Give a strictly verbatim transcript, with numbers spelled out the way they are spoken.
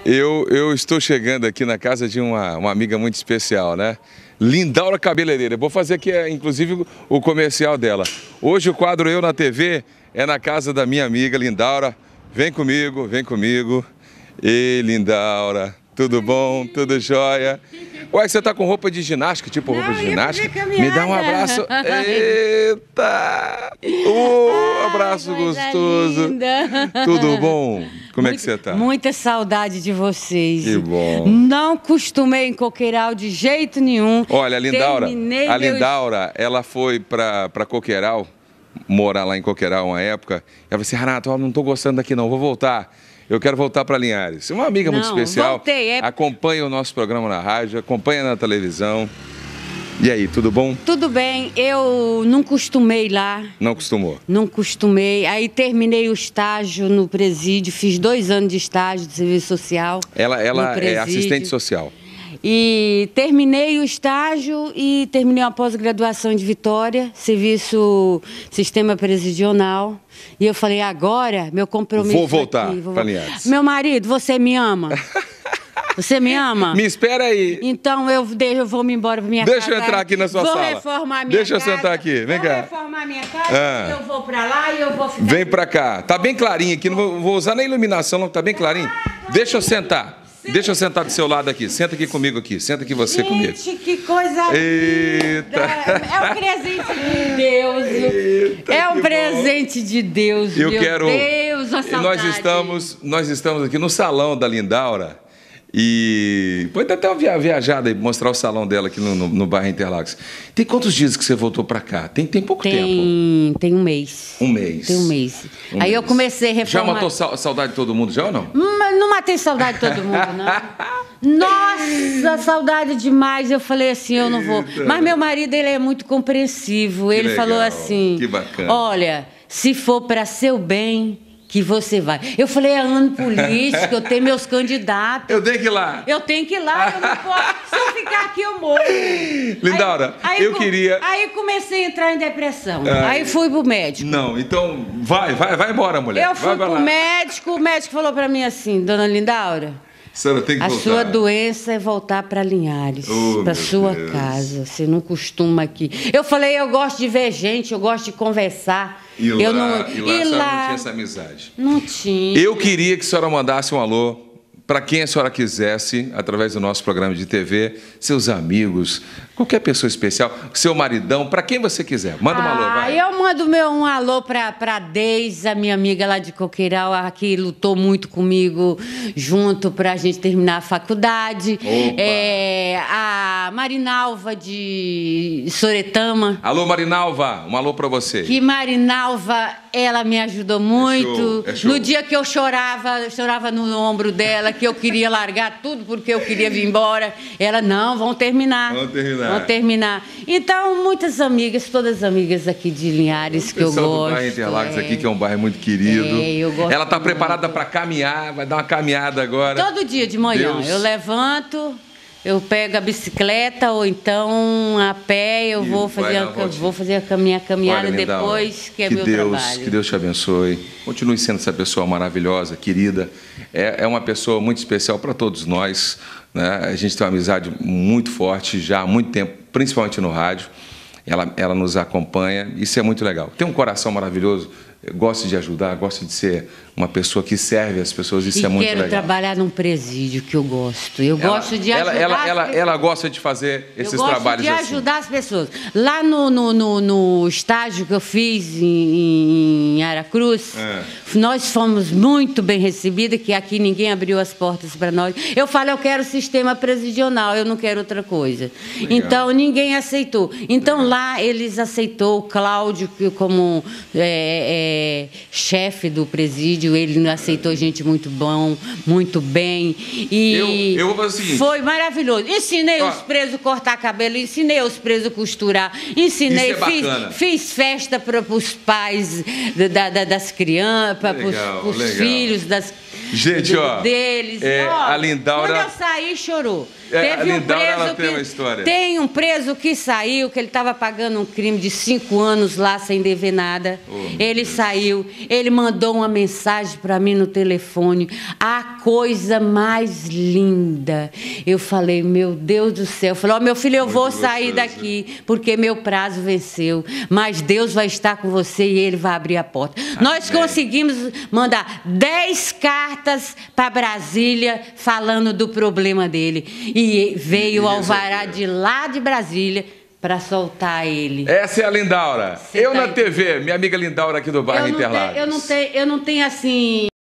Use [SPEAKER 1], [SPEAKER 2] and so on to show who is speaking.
[SPEAKER 1] Eu, eu estou chegando aqui na casa de uma, uma amiga muito especial, né? Lindaura Cabeleireira. Vou fazer aqui, inclusive, o comercial dela. Hoje o quadro Eu na T V é na casa da minha amiga Lindaura. Vem comigo, vem comigo. Ei, Lindaura, tudo bom? Tudo jóia? Ué, você tá com roupa de ginástica, tipo
[SPEAKER 2] Não,
[SPEAKER 1] roupa de
[SPEAKER 2] ia
[SPEAKER 1] ginástica?
[SPEAKER 2] fazer
[SPEAKER 1] Me dá um
[SPEAKER 2] caminhada.
[SPEAKER 1] abraço. Eita! Um abraço
[SPEAKER 2] Ai, coisa
[SPEAKER 1] gostoso.
[SPEAKER 2] linda.
[SPEAKER 1] Tudo bom? Como é que
[SPEAKER 2] Muito-
[SPEAKER 1] você tá?
[SPEAKER 2] Muita saudade de vocês.
[SPEAKER 1] Que bom.
[SPEAKER 2] Não costumei em Coqueiral de jeito nenhum.
[SPEAKER 1] Olha, a Lindaura,
[SPEAKER 2] Terminei
[SPEAKER 1] a
[SPEAKER 2] meu-
[SPEAKER 1] Lindaura, ela foi pra, pra Coqueiral, morar lá em Coqueiral uma época. Ela falou assim, Renato, eu não tô gostando daqui não, vou voltar. Eu quero voltar para Linhares. Uma amiga muito
[SPEAKER 2] Não,
[SPEAKER 1] especial.
[SPEAKER 2] voltei, é-
[SPEAKER 1] Acompanha o nosso programa na rádio, acompanha na televisão. E aí, tudo bom?
[SPEAKER 2] Tudo bem, eu não costumei lá.
[SPEAKER 1] Não costumou?
[SPEAKER 2] Não costumei. Aí terminei o estágio no presídio, fiz dois anos de estágio de serviço social.
[SPEAKER 1] Ela,
[SPEAKER 2] no
[SPEAKER 1] ela é
[SPEAKER 2] presídio.
[SPEAKER 1] assistente social.
[SPEAKER 2] E terminei o estágio e terminei uma pós-graduação de Vitória, serviço sistema prisional. E eu falei, agora, meu compromisso
[SPEAKER 1] Vou voltar
[SPEAKER 2] aqui, vou
[SPEAKER 1] pra
[SPEAKER 2] vol-
[SPEAKER 1] Linhares.
[SPEAKER 2] Meu marido, você me ama? Você me ama?
[SPEAKER 1] Me espera aí.
[SPEAKER 2] Então eu, de- eu vou me embora pra minha
[SPEAKER 1] Deixa
[SPEAKER 2] casa.
[SPEAKER 1] eu entrar aqui na sua
[SPEAKER 2] vou
[SPEAKER 1] sala.
[SPEAKER 2] reformar minha
[SPEAKER 1] Deixa eu
[SPEAKER 2] casa.
[SPEAKER 1] sentar aqui, vem
[SPEAKER 2] vou
[SPEAKER 1] cá.
[SPEAKER 2] reformar minha casa,
[SPEAKER 1] Ah.
[SPEAKER 2] eu vou pra lá e eu vou ficar...
[SPEAKER 1] Vem pra cá. Tá bem clarinho aqui, não vou, vou usar nem iluminação, não. Tá bem clarinho. Deixa eu sentar. Deixa eu sentar do seu lado aqui. Senta aqui comigo aqui. Senta aqui você comigo.
[SPEAKER 2] Gente, que coisa
[SPEAKER 1] Eita.
[SPEAKER 2] linda! É um presente de Deus.
[SPEAKER 1] Eita,
[SPEAKER 2] é um
[SPEAKER 1] que
[SPEAKER 2] presente de Deus.
[SPEAKER 1] Eu
[SPEAKER 2] meu
[SPEAKER 1] quero.
[SPEAKER 2] Deus, a
[SPEAKER 1] E
[SPEAKER 2] saudade.
[SPEAKER 1] nós estamos, nós estamos aqui no salão da Lindaura e pode até uma via- viajada e mostrar o salão dela aqui no, no, no bairro Interlagos. Tem quantos dias que você voltou para cá? Tem, tem pouco tempo.
[SPEAKER 2] Tem, tem um mês.
[SPEAKER 1] Um mês.
[SPEAKER 2] Tem um mês.
[SPEAKER 1] Um
[SPEAKER 2] Aí eu
[SPEAKER 1] mês.
[SPEAKER 2] comecei a
[SPEAKER 1] Já
[SPEAKER 2] reformar.
[SPEAKER 1] matou sa- saudade de todo mundo já ou não?
[SPEAKER 2] Mas não matei saudade de todo mundo, não. Nossa, saudade demais. Eu falei assim, eu não vou.
[SPEAKER 1] Eita.
[SPEAKER 2] Mas meu marido, ele é muito compreensivo. Ele
[SPEAKER 1] legal,
[SPEAKER 2] falou assim:
[SPEAKER 1] que bacana.
[SPEAKER 2] olha, se for para seu bem, que você vai. Eu falei, é ano político, eu tenho meus candidatos.
[SPEAKER 1] Eu tenho que ir lá.
[SPEAKER 2] Eu tenho que ir lá, eu não posso. Se eu ficar aqui, eu morro.
[SPEAKER 1] Lindaura,
[SPEAKER 2] Aí- aí
[SPEAKER 1] eu
[SPEAKER 2] co-
[SPEAKER 1] queria.
[SPEAKER 2] Aí comecei a entrar em depressão.
[SPEAKER 1] Ai.
[SPEAKER 2] Aí fui pro médico.
[SPEAKER 1] Não, então vai, vai, vai embora, mulher.
[SPEAKER 2] Eu
[SPEAKER 1] vai
[SPEAKER 2] fui
[SPEAKER 1] pra
[SPEAKER 2] pro
[SPEAKER 1] lá.
[SPEAKER 2] médico, o médico falou pra mim assim, dona Lindaura,
[SPEAKER 1] A senhora tem que
[SPEAKER 2] a
[SPEAKER 1] voltar.
[SPEAKER 2] sua doença é voltar para Linhares,
[SPEAKER 1] Oh,
[SPEAKER 2] para
[SPEAKER 1] meu
[SPEAKER 2] sua
[SPEAKER 1] Deus.
[SPEAKER 2] casa. Você não costuma aqui. Eu falei, eu gosto de ver gente, eu gosto de conversar.
[SPEAKER 1] E lá,
[SPEAKER 2] eu não,
[SPEAKER 1] e lá, a senhora não tinha essa amizade.
[SPEAKER 2] Não tinha.
[SPEAKER 1] Eu queria que a senhora mandasse um alô para quem a senhora quisesse, através do nosso programa de T V, seus amigos, qualquer pessoa especial, seu maridão, para quem você quiser. Manda um alô,
[SPEAKER 2] Ah,
[SPEAKER 1] vai.
[SPEAKER 2] eu mando meu, um alô pra, pra Deise, a minha amiga lá de Coqueiral, a que lutou muito comigo junto pra gente terminar a faculdade.
[SPEAKER 1] Opa.
[SPEAKER 2] É, a Marinalva de Soretama.
[SPEAKER 1] Alô, Marinalva, um alô para você.
[SPEAKER 2] Que Marinalva, ela me ajudou muito.
[SPEAKER 1] show, é show.
[SPEAKER 2] No dia que eu chorava, eu chorava no ombro dela, que eu queria largar tudo porque eu queria vir embora. Ela, não, vão terminar.
[SPEAKER 1] Vamos terminar.
[SPEAKER 2] Vão terminar. Então, muitas amigas, todas amigas aqui de Linhares que eu
[SPEAKER 1] Pessoal
[SPEAKER 2] gosto.
[SPEAKER 1] do bairro Interlagos
[SPEAKER 2] é.
[SPEAKER 1] aqui, que é um bairro muito querido.
[SPEAKER 2] É, eu gosto
[SPEAKER 1] Ela está
[SPEAKER 2] muito.
[SPEAKER 1] preparada para caminhar, vai dar uma caminhada agora.
[SPEAKER 2] Todo dia de manhã,
[SPEAKER 1] Deus.
[SPEAKER 2] eu levanto, eu pego a bicicleta ou então a pé, eu
[SPEAKER 1] E
[SPEAKER 2] vou
[SPEAKER 1] vai
[SPEAKER 2] fazer,
[SPEAKER 1] dar
[SPEAKER 2] a,
[SPEAKER 1] uma voltinha.
[SPEAKER 2] vou fazer a minha caminhada
[SPEAKER 1] Olha, Lindaura,
[SPEAKER 2] depois, que é
[SPEAKER 1] que
[SPEAKER 2] meu
[SPEAKER 1] Deus,
[SPEAKER 2] trabalho.
[SPEAKER 1] Que Deus te abençoe. Continue sendo essa pessoa maravilhosa, querida. É, é uma pessoa muito especial para todos nós, né? A gente tem uma amizade muito forte já há muito tempo, principalmente no rádio. Ela, ela nos acompanha, isso é muito legal. Tem um coração maravilhoso, gosta de ajudar, gosta de ser uma pessoa que serve as pessoas, isso
[SPEAKER 2] E
[SPEAKER 1] é muito
[SPEAKER 2] quero
[SPEAKER 1] legal.
[SPEAKER 2] trabalhar num presídio, que eu gosto. Eu
[SPEAKER 1] Ela-
[SPEAKER 2] gosto de
[SPEAKER 1] ela,
[SPEAKER 2] ajudar
[SPEAKER 1] ela,
[SPEAKER 2] as
[SPEAKER 1] ela,
[SPEAKER 2] pessoas.
[SPEAKER 1] ela gosta de fazer esses
[SPEAKER 2] eu gosto
[SPEAKER 1] trabalhos
[SPEAKER 2] de
[SPEAKER 1] assim.
[SPEAKER 2] ajudar as pessoas. Lá no, no, no, no estágio que eu fiz em, em Aracruz,
[SPEAKER 1] É.
[SPEAKER 2] nós fomos muito bem recebidas, que aqui ninguém abriu as portas para nós. Eu falo, eu quero sistema prisional, eu não quero outra coisa.
[SPEAKER 1] Legal.
[SPEAKER 2] Então, ninguém aceitou. Então, lá eles aceitou o Cláudio que como é, é, chefe do presídio, ele aceitou gente muito bom, muito bem. E
[SPEAKER 1] Eu- eu vou fazer o seguinte.
[SPEAKER 2] foi maravilhoso. Ensinei
[SPEAKER 1] Ó.
[SPEAKER 2] os presos a cortar cabelo, ensinei os presos a costurar, ensinei,
[SPEAKER 1] Isso é
[SPEAKER 2] fiz,
[SPEAKER 1] bacana.
[SPEAKER 2] fiz festa para os pais da- da- das crianças, para
[SPEAKER 1] Legal,
[SPEAKER 2] os
[SPEAKER 1] legal.
[SPEAKER 2] filhos das
[SPEAKER 1] Gente,
[SPEAKER 2] do,
[SPEAKER 1] ó,
[SPEAKER 2] deles.
[SPEAKER 1] é,
[SPEAKER 2] ó,
[SPEAKER 1] a Lindaura...
[SPEAKER 2] Quando eu saí, chorou.
[SPEAKER 1] É,
[SPEAKER 2] Teve
[SPEAKER 1] a
[SPEAKER 2] um
[SPEAKER 1] Lindaura,
[SPEAKER 2] preso
[SPEAKER 1] ela
[SPEAKER 2] que,
[SPEAKER 1] tem uma história.
[SPEAKER 2] Tem um preso que saiu, que ele estava pagando um crime de cinco anos lá sem dever nada.
[SPEAKER 1] Oh,
[SPEAKER 2] ele
[SPEAKER 1] Deus.
[SPEAKER 2] saiu, ele mandou uma mensagem para mim no telefone. A coisa mais linda. Eu falei, meu Deus do céu. Eu falei, ó, oh, meu filho, eu
[SPEAKER 1] Muito
[SPEAKER 2] vou sair
[SPEAKER 1] gostoso.
[SPEAKER 2] daqui, porque meu prazo venceu. Mas Deus vai estar com você e ele vai abrir a porta. Amém. Nós conseguimos mandar dez cartas para Brasília falando do problema dele. E veio o alvará de lá de Brasília para soltar ele.
[SPEAKER 1] Essa é a Lindaura.
[SPEAKER 2] Cê
[SPEAKER 1] eu
[SPEAKER 2] tá
[SPEAKER 1] na T V, minha amiga Lindaura aqui do bairro
[SPEAKER 2] eu não
[SPEAKER 1] Interlagos.
[SPEAKER 2] Tenho, eu, não tenho, eu não tenho assim...